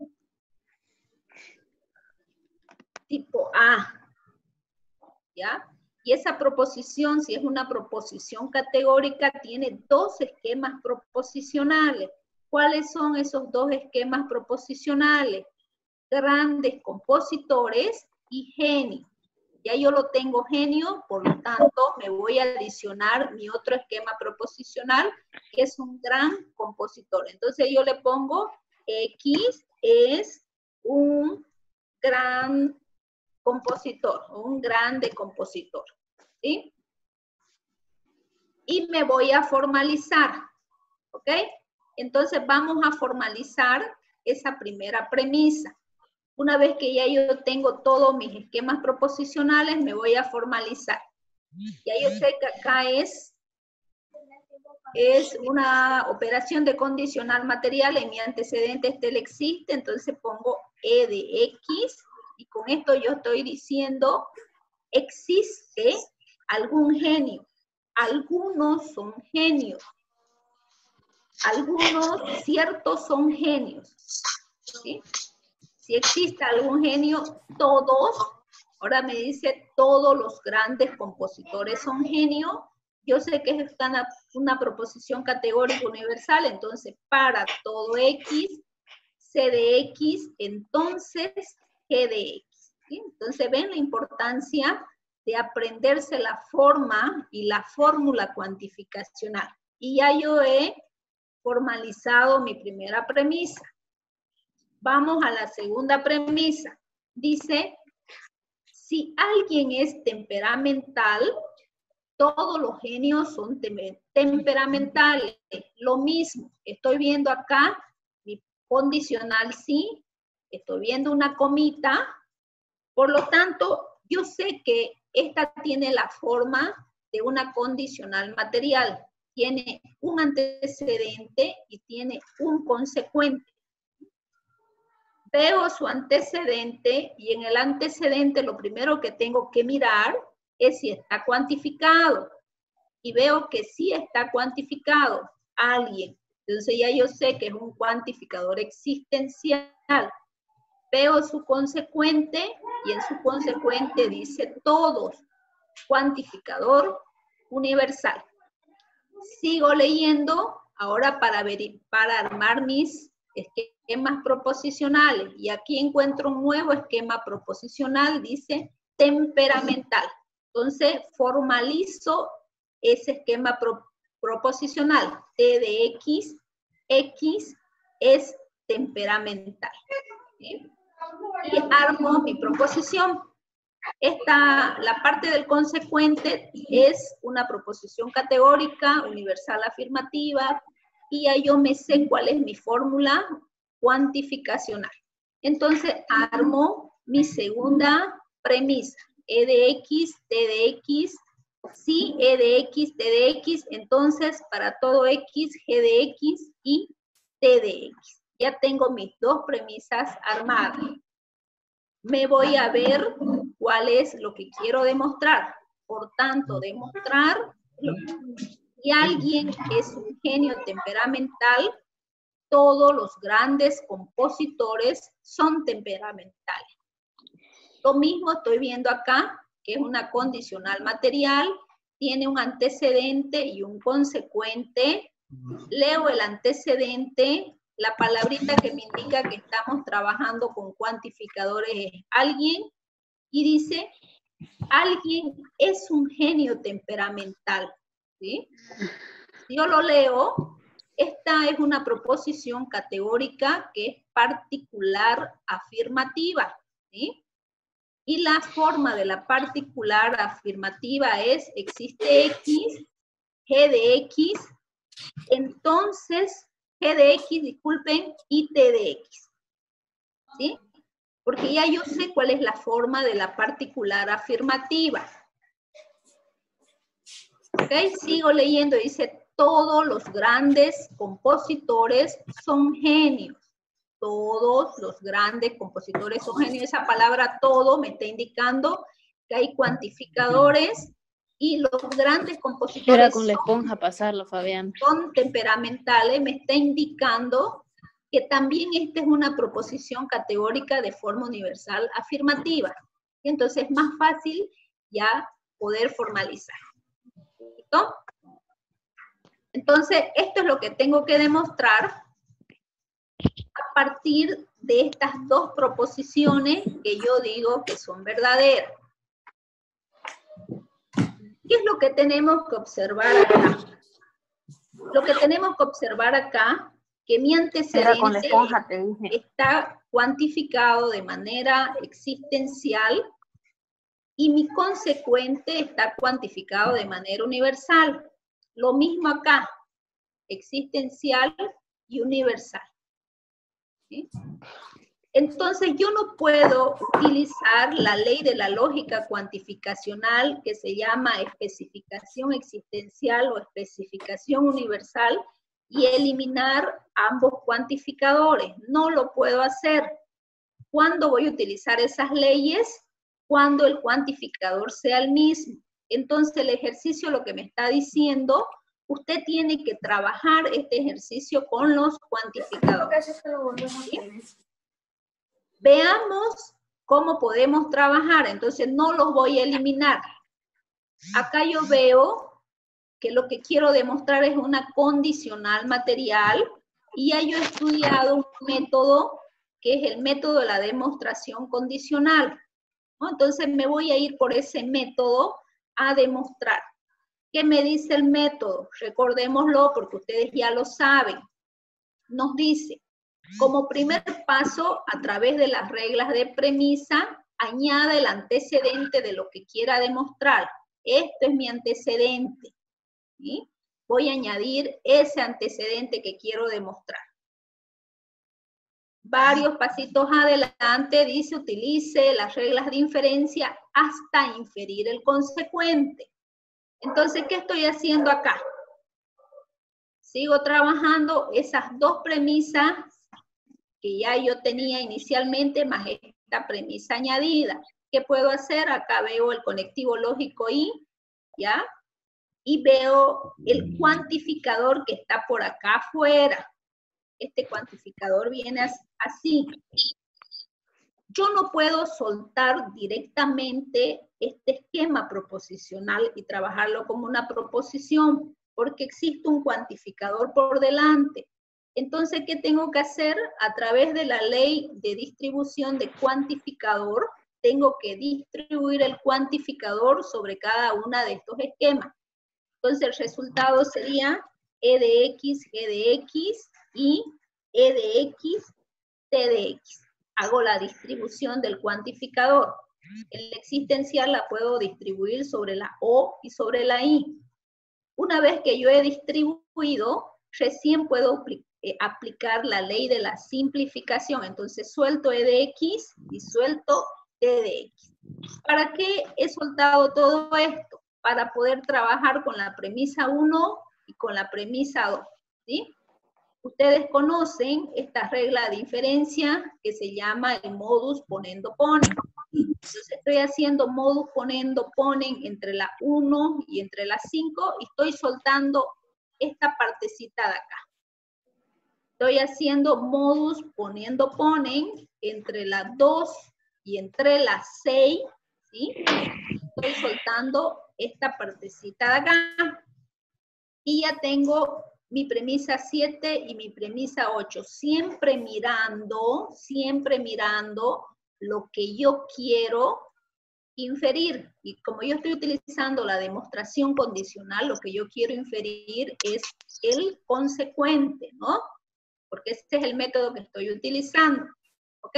Speaker 1: Tipo A. ¿Ya? Y esa proposición, si es una proposición categórica, tiene dos esquemas proposicionales. ¿Cuáles son esos dos esquemas proposicionales? Grandes compositores y genio. Ya yo lo tengo genio, por lo tanto me voy a adicionar mi otro esquema proposicional, que es un gran compositor. Entonces yo le pongo X es un gran compositor, un grande compositor, ¿sí? Y me voy a formalizar, ¿ok? Entonces vamos a formalizar esa primera premisa. Una vez que ya yo tengo todos mis esquemas proposicionales, me voy a formalizar. Ya yo sé que acá es una operación de condicional material, en mi antecedente este existe, entonces pongo E de X, y con esto yo estoy diciendo existe algún genio. Algunos son genios. Algunos ciertos son genios. ¿Sí? Si existe algún genio, todos, ahora me dice todos los grandes compositores son genios. Yo sé que es una proposición categórica universal, entonces para todo X, C de X, entonces G de X. ¿Sí? Entonces ven la importancia de aprenderse la forma y la fórmula cuantificacional. Y ya yo he formalizado mi primera premisa. Vamos a la segunda premisa. Dice, si alguien es temperamental, todos los genios son temperamentales. Lo mismo, estoy viendo acá mi condicional sí, estoy viendo una comita, por lo tanto, yo sé que esta tiene la forma de una condicional material. Tiene un antecedente y tiene un consecuente. Veo su antecedente y en el antecedente lo primero que tengo que mirar es si está cuantificado. Y veo que sí está cuantificado alguien. Entonces ya yo sé que es un cuantificador existencial. Veo su consecuente y en su consecuente dice todos, cuantificador universal. Sigo leyendo ahora para armar mis esquemas proposicionales. Y aquí encuentro un nuevo esquema proposicional, dice temperamental. Entonces formalizo ese esquema proposicional. T de X, X es temperamental. ¿Sí? Y armo mi proposición. La parte del consecuente es una proposición categórica, universal afirmativa, y ya yo me sé cuál es mi fórmula cuantificacional. Entonces armo mi segunda premisa. E de X, T de X, sí, E de X, T de X, entonces para todo X, G de X y T de X. Ya tengo mis dos premisas armadas. Me voy a ver cuál es lo que quiero demostrar. Por tanto, demostrar que alguien es un genio temperamental, todos los grandes compositores son temperamentales. Lo mismo estoy viendo acá, que es una condicional material, tiene un antecedente y un consecuente. Leo el antecedente. La palabrita que me indica que estamos trabajando con cuantificadores es alguien, y dice, alguien es un genio temperamental. ¿Sí? Si yo lo leo, esta es una proposición categórica que es particular afirmativa. ¿Sí? Y la forma de la particular afirmativa es, existe X, G de X, entonces G de X, disculpen, y T de X. ¿Sí? Porque ya yo sé cuál es la forma de la particular afirmativa. ¿Ok? Sigo leyendo, dice, todos los grandes compositores son genios. Todos los grandes compositores son genios. Esa palabra todo me está indicando que hay cuantificadores y los grandes compositores
Speaker 9: Era con la esponja pasarlo, Fabián.
Speaker 1: Son temperamentales, me está indicando que también esta es una proposición categórica de forma universal afirmativa. Y entonces es más fácil ya poder formalizar. ¿Listo? Entonces, esto es lo que tengo que demostrar a partir de estas dos proposiciones que yo digo que son verdaderas. ¿Qué es lo que tenemos que observar acá? Lo que tenemos que observar acá, que mi antecedente está cuantificado de manera existencial y mi consecuente está cuantificado de manera universal. Lo mismo acá, existencial y universal. ¿Sí? Entonces yo no puedo utilizar la ley de la lógica cuantificacional que se llama especificación existencial o especificación universal y eliminar ambos cuantificadores. No lo puedo hacer. ¿Cuándo voy a utilizar esas leyes? cuando el cuantificador sea el mismo. Entonces el ejercicio lo que me está diciendo, usted tiene que trabajar este ejercicio con los cuantificadores. ¿Sí? Veamos cómo podemos trabajar. Entonces no los voy a eliminar. Acá yo veo que lo que quiero demostrar es una condicional material y ya yo he estudiado un método que es el método de la demostración condicional, ¿no? Entonces me voy a ir por ese método a demostrar. ¿Qué me dice el método? Recordémoslo porque ustedes ya lo saben. Nos dice, como primer paso, a través de las reglas de premisa, añada el antecedente de lo que quiera demostrar. Esto es mi antecedente. ¿Sí? Voy a añadir ese antecedente que quiero demostrar. Varios pasitos adelante dice, utilice las reglas de inferencia hasta inferir el consecuente. Entonces, ¿qué estoy haciendo acá? Sigo trabajando esas dos premisas que ya yo tenía inicialmente, más esta premisa añadida. ¿Qué puedo hacer? Acá veo el conectivo lógico y, ¿ya? Y veo el cuantificador que está por acá afuera. Este cuantificador viene así. Yo no puedo soltar directamente este esquema proposicional y trabajarlo como una proposición, porque existe un cuantificador por delante. Entonces, ¿qué tengo que hacer? A través de la ley de distribución de cuantificador, tengo que distribuir el cuantificador sobre cada una de estos esquemas. Entonces el resultado sería E de X, G de X y E de X, T de X. Hago la distribución del cuantificador. El existencial la puedo distribuir sobre la O y sobre la I. Una vez que yo he distribuido, recién puedo aplicar la ley de la simplificación. Entonces suelto E de X y suelto T de X. ¿Para qué he soltado todo esto? Para poder trabajar con la premisa 1 y con la premisa 2, ¿sí? Ustedes conocen esta regla de inferencia que se llama el modus ponendo ponen. Entonces estoy haciendo modus ponendo ponen entre la 1 y entre la 5 y estoy soltando esta partecita de acá. Estoy haciendo modus poniendo ponen entre la 2 y entre la 6, ¿sí? Estoy soltando esta partecita de acá. Y ya tengo mi premisa 7 y mi premisa 8. Siempre mirando lo que yo quiero inferir. Y como yo estoy utilizando la demostración condicional, lo que yo quiero inferir es el consecuente, ¿no? Porque este es el método que estoy utilizando, ¿ok?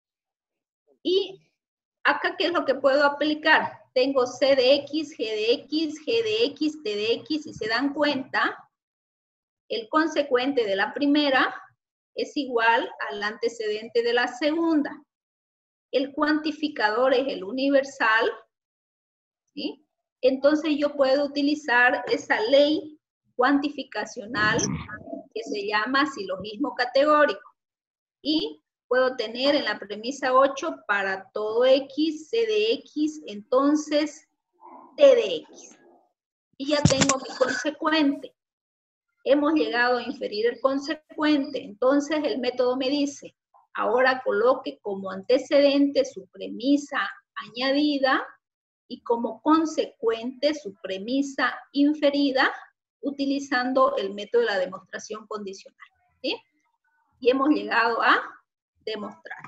Speaker 1: Y acá, ¿qué es lo que puedo aplicar? Tengo C de X, G de X, G de X, T de X, y se dan cuenta, el consecuente de la primera es igual al antecedente de la segunda. El cuantificador es el universal, ¿sí? Entonces yo puedo utilizar esa ley cuantificacional que se llama silogismo categórico. Y puedo tener en la premisa 8 para todo X, C de X, entonces T de X. Y ya tengo mi consecuente. Hemos llegado a inferir el consecuente, entonces el método me dice, ahora coloque como antecedente su premisa añadida y como consecuente su premisa inferida utilizando el método de la demostración condicional, ¿sí? Y hemos llegado a demostrar.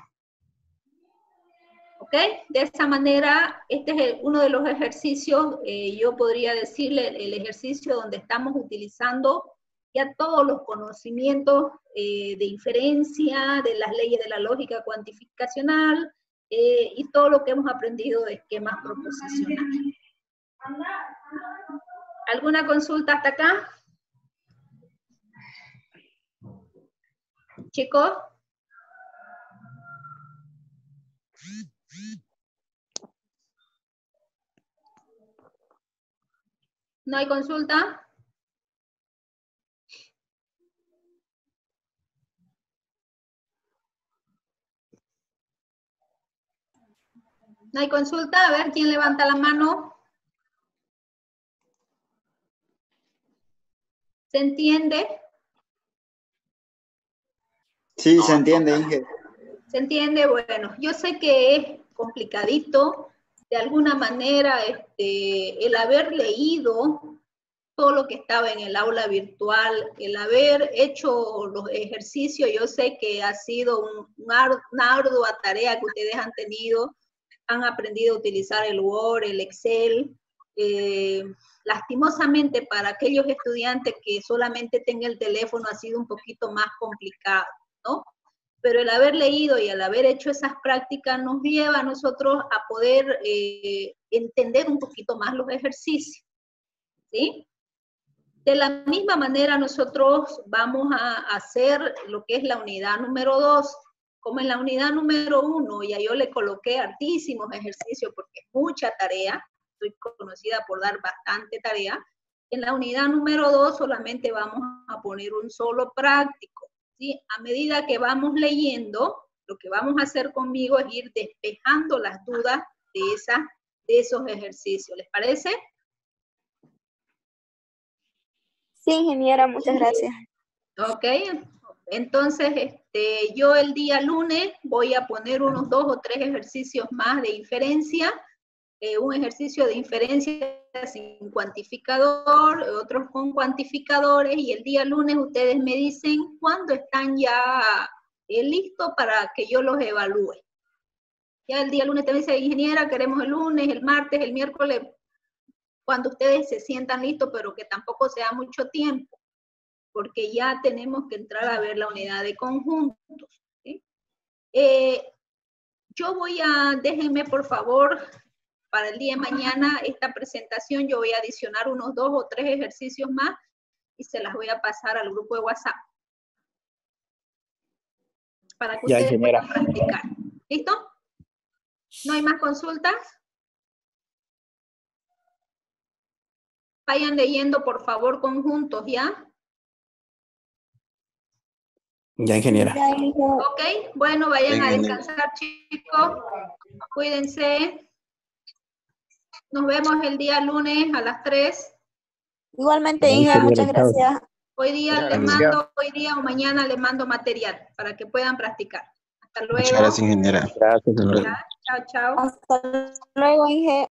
Speaker 1: ¿Ok? De esa manera, este es uno de los ejercicios, yo podría decirle el ejercicio donde estamos utilizando ya todos los conocimientos de inferencia, de las leyes de la lógica cuantificacional y todo lo que hemos aprendido de esquemas proposicionales. ¿Alguna consulta hasta acá? Chicos. ¿No hay consulta? ¿No hay consulta? A ver, ¿quién levanta la mano? ¿Se entiende?
Speaker 10: Sí, se entiende, Inge.
Speaker 1: ¿Se entiende? Bueno, yo sé que es complicadito. De alguna manera, el haber leído todo lo que estaba en el aula virtual, el haber hecho los ejercicios, yo sé que ha sido una ardua tarea que ustedes han tenido, han aprendido a utilizar el Word, el Excel. Lastimosamente para aquellos estudiantes que solamente tengan el teléfono ha sido un poquito más complicado, ¿no? Pero el haber leído y el haber hecho esas prácticas nos lleva a nosotros a poder entender un poquito más los ejercicios, ¿sí? De la misma manera nosotros vamos a hacer lo que es la unidad número 2. Como en la unidad número 1 ya yo le coloqué hartísimos ejercicios porque es mucha tarea, soy conocida por dar bastante tarea. En la unidad número 2 solamente vamos a poner un solo práctico, ¿sí? A medida que vamos leyendo, lo que vamos a hacer conmigo es ir despejando las dudas de esos ejercicios. ¿Les parece?
Speaker 2: Sí, ingeniera, muchas gracias.
Speaker 1: Ok, entonces yo el día lunes voy a poner unos 2 o 3 ejercicios más de inferencia, un ejercicio de inferencia sin cuantificador, otros con cuantificadores, y el día lunes ustedes me dicen cuándo están ya listos para que yo los evalúe. Ya el día lunes te dice, ingeniera, queremos el lunes, el martes, el miércoles, cuando ustedes se sientan listos, pero que tampoco sea mucho tiempo, porque ya tenemos que entrar a ver la unidad de conjuntos, ¿sí? Yo déjenme por favor, para el día de mañana, esta presentación, yo voy a adicionar unos 2 o 3 ejercicios más y se las voy a pasar al grupo de WhatsApp para que ustedes puedan practicar. ¿Listo? ¿No hay más consultas? Vayan leyendo, por favor, conjuntos, ¿ya?
Speaker 11: Ya, ingeniera.
Speaker 1: Ok, bueno, vayan a descansar, chicos. Cuídense. Nos vemos el día lunes a las 3.
Speaker 2: Igualmente, Inge, muchas gracias.
Speaker 1: Hoy día hoy día o mañana les mando material para que puedan practicar. Hasta luego.
Speaker 12: Muchas gracias, ingeniera.
Speaker 5: Gracias, ingeniera.
Speaker 1: Chao, chao.
Speaker 2: Hasta luego, Inge.